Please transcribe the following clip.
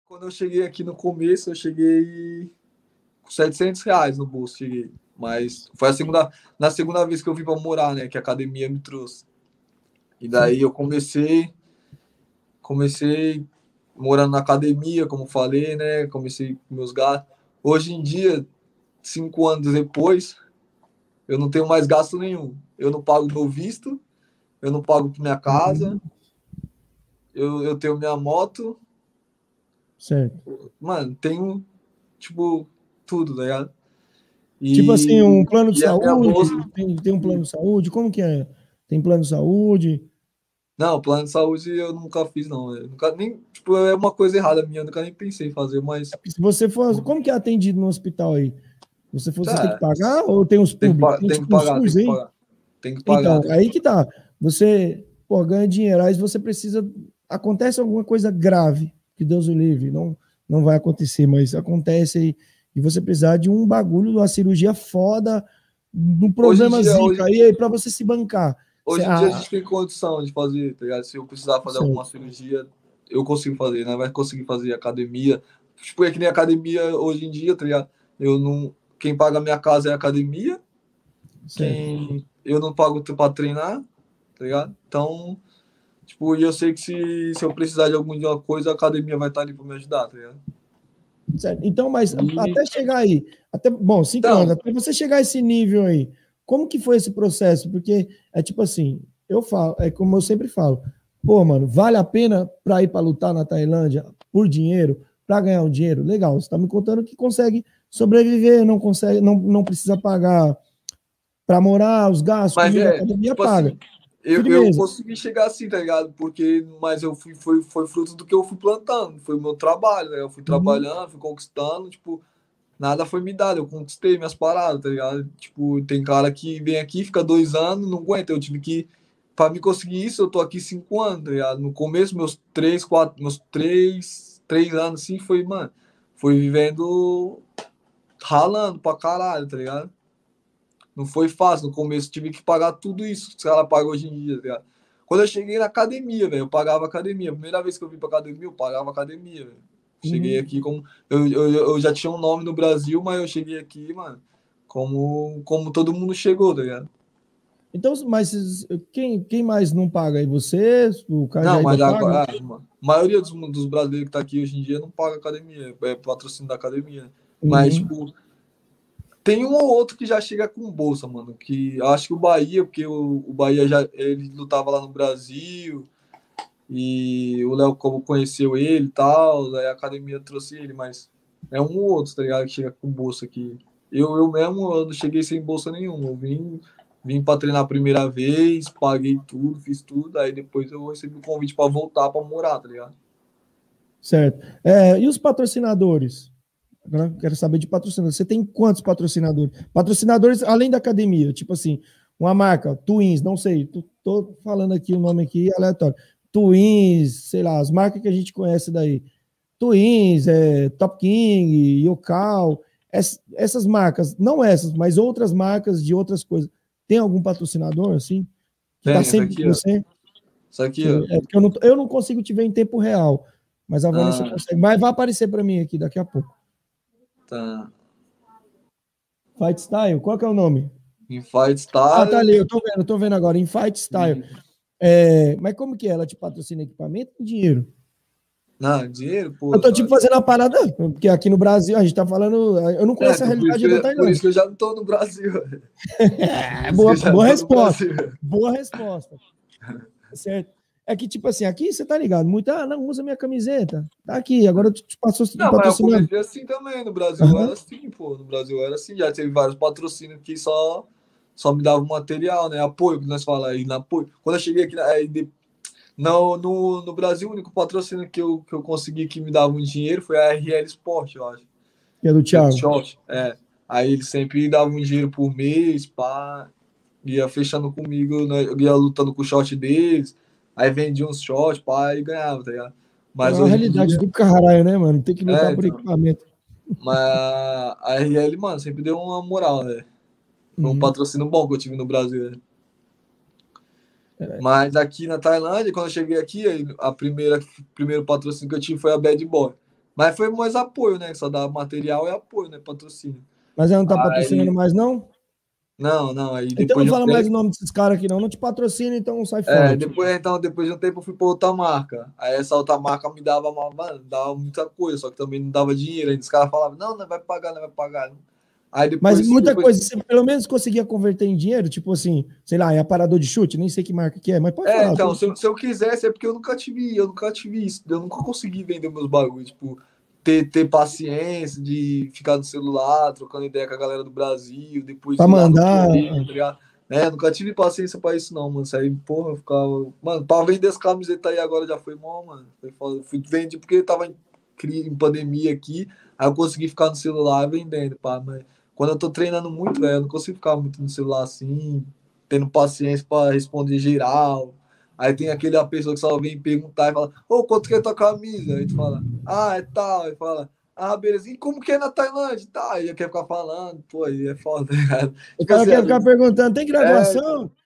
Quando eu cheguei aqui no começo, eu cheguei com R$ 700 no bolso, cheguei. Mas foi na segunda vez que eu vim para morar, né? Que a academia me trouxe. E daí eu comecei morando na academia, como falei, né? Comecei com meus gastos. Hoje em dia, 5 anos depois, eu não tenho mais gasto nenhum. Eu não pago meu visto, eu não pago minha casa, eu tenho minha moto. Certo. Mano, tenho, tipo, tudo, tá ligado? Tipo assim, um plano de E a minha saúde, bolsa. tem um plano de saúde? Como que é? Tem plano de saúde? Não, plano de saúde eu nunca fiz, não. Eu nunca nem. Tipo, é uma coisa errada minha, eu nunca nem pensei em fazer, mas. Se você for, como que é atendido no hospital aí? Você tem que Tá, pagar ou tem os públicos? Tem tem que tipo um pagar, tem SUS que aí? pagar. Tem que pagar, Então, tem que aí pagar. que tá. Você, pô, ganha dinheiro, aí você precisa. Acontece alguma coisa grave, que Deus o livre, não vai acontecer, mas acontece aí, e você precisar de um bagulho, de uma cirurgia foda, de um Hoje em problema dia, zica, aí para você se bancar. Você, hoje em dia a gente tem condição de fazer, tá ligado? Se eu precisar fazer alguma certo. cirurgia, eu consigo fazer, né? Vai conseguir fazer academia. Tipo, é que nem academia hoje em dia, tá ligado? Eu não. Quem paga a minha casa é a academia, Certo. quem eu não pago pra treinar, tá ligado? Então, tipo, e eu sei que se eu precisar de alguma coisa, a academia vai estar ali pra me ajudar, tá ligado? Certo. Então, mas E, até chegar aí, até, bom, 5 anos, então, até você chegar a esse nível aí, como que foi esse processo? Porque é tipo assim, eu falo, é como eu sempre falo, pô, mano, vale a pena para ir para lutar na Tailândia por dinheiro, para ganhar um dinheiro? Legal, você tá me contando que consegue sobreviver, não consegue, não precisa pagar para morar, os gastos, mas comida, é, academia tipo paga. assim, eu Firmeza. consegui chegar assim, tá ligado? Mas foi fruto do que eu fui plantando, foi o meu trabalho, né? Eu fui Uhum. trabalhando, fui conquistando, tipo, nada foi me dado, eu conquistei minhas paradas, tá ligado? Tipo, tem cara que vem aqui, fica 2 anos, não aguenta, eu tive que, pra me conseguir isso, eu tô aqui 5 anos, tá ligado? No começo, meus 3 anos, assim, foi, mano, foi vivendo, ralando pra caralho, tá ligado? Não foi fácil. No começo tive que pagar tudo isso que os caras pagam hoje em dia, tá ligado? Quando eu cheguei na academia, velho, eu pagava academia. A primeira vez que eu vim pra academia, eu pagava academia, velho. Cheguei Uhum. aqui como. Eu já tinha um nome no Brasil, mas eu cheguei aqui, mano, como todo mundo chegou, tá ligado? Então, mas quem mais não paga aí? Você, o Não, Cajaíba mas paga? agora, a maioria dos brasileiros que tá aqui hoje em dia não paga academia, é patrocínio da academia. Mas, Uhum. tipo, tem um ou outro que já chega com bolsa, mano. Que eu acho que o Bahia, porque o Bahia já ele lutava lá no Brasil e o Léo como conheceu ele e tal, aí a academia trouxe ele, mas é um ou outro, tá ligado? Que chega com bolsa aqui. Eu mesmo eu não cheguei sem bolsa nenhuma. Eu vim para treinar a primeira vez, paguei tudo, fiz tudo, aí depois eu recebi o convite para voltar para morar, tá ligado? Certo. E os patrocinadores? Agora eu quero saber de patrocinadores. Você tem quantos patrocinadores? Patrocinadores além da academia, tipo assim, uma marca, Twins, não sei, tô falando aqui o nome aqui aleatório. Twins, sei lá, as marcas que a gente conhece daí. Twins, Top King, Yocal, essas marcas, não essas, mas outras marcas de outras coisas. Tem algum patrocinador assim que tá Tem, essa sempre aqui, com ó. você? Essa aqui, ó. É porque eu não consigo te ver em tempo real, mas a Vanessa Ah, consegue. Mas vai aparecer para mim aqui daqui a pouco. tá. Fight Style, qual que é o nome? Em Fight Ah, tá ali, Style. eu tô vendo agora, em Fight Style. Mas como que é? Ela te patrocina equipamento ou dinheiro? Não, dinheiro, Eu pô, tô tipo tá. fazendo a parada, porque aqui no Brasil a gente tá falando, eu não É, conheço a então realidade da por isso Tailândia. que eu já não tô no Brasil. Por isso que Boa, eu já não boa tô no resposta. Brasil. Boa resposta. Certo. É que, tipo assim, aqui você tá ligado, muito, não, usa minha camiseta. Tá aqui, agora eu te Não, mas eu patrocinando. comecei assim também. No Brasil era Aham. assim, pô. No Brasil era assim. Já teve vários patrocínios que só me davam material, né? Apoio, que nós falamos aí, no apoio. Quando eu cheguei aqui, no Brasil, o único patrocínio que eu consegui que me dava um dinheiro foi a RL Sport, eu acho. Que é do Que é do Thiago. short. É. Aí eles sempre davam um dinheiro por mês, pá. Ia fechando comigo, né? Eu ia lutando com o short deles. Aí vendia uns shorts, pá, e ganhava, tá ligado? É Mas uma hoje em realidade dia. do caralho, né, mano? Tem que lutar por Então. equipamento. Mas a RL, mano, sempre deu uma moral, né? Foi um Uhum. patrocínio bom que eu tive no Brasil, né? É, Mas aqui na Tailândia, quando eu cheguei aqui, aí primeiro patrocínio que eu tive foi a Bad Boy. Mas foi mais apoio, né? Só dá material e apoio, né? Patrocínio. Mas ela não tá patrocinando Aí, mais, não? não, aí Então depois não de um fala mais o tempo. nome desses caras aqui, não. Não te patrocina, então sai fora. Tipo. Depois de um tempo eu fui pra outra marca. Aí essa outra marca me dava, mano, dava muita coisa, só que também não dava dinheiro. Aí os caras falavam, não, não vai pagar, não vai pagar. Aí Mas muita depois coisa, você pelo menos conseguia converter em dinheiro, tipo assim, sei lá, é aparador de chute, nem sei que marca que é, mas pode falar. então, se eu quisesse, é porque eu nunca tive isso, eu nunca consegui vender meus bagulhos, tipo, ter paciência de ficar no celular, trocando ideia com a galera do Brasil, depois Pra ir lá no mandar. correio, tá ligado? Nunca tive paciência pra isso, não, mano. Isso aí, porra, eu ficava. Mano, pra vender essa camiseta aí agora já foi bom, mano. Foi foda. Fui vender porque tava em pandemia aqui, aí eu consegui ficar no celular vendendo, pá. Mas quando eu tô treinando muito, velho, eu não consigo ficar muito no celular assim, tendo paciência pra responder geral. Aí tem aquele a pessoa que só vem perguntar e fala, ô, quanto que é tua camisa? Aí tu fala, ah, é tal. Aí fala, ah, beleza. E como que é na Tailândia? Tá, aí quer ficar falando, pô, aí é foda, tá ligado? O Tipo cara assim, quer ficar perguntando, tem é, graduação?